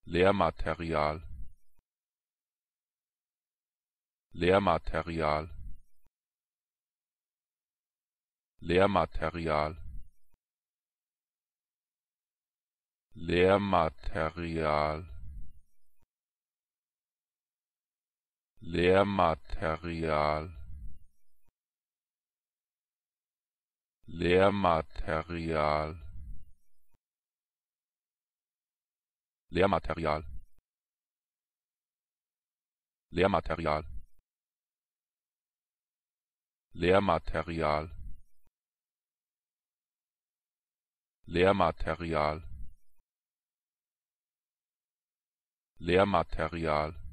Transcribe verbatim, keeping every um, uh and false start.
Lehrmaterial, Lehrmaterial, Lehrmaterial, Lehrmaterial, Lehrmaterial, Lehrmaterial, Lehrmaterial, Lehrmaterial, Lehrmaterial, Lehrmaterial, Lehrmaterial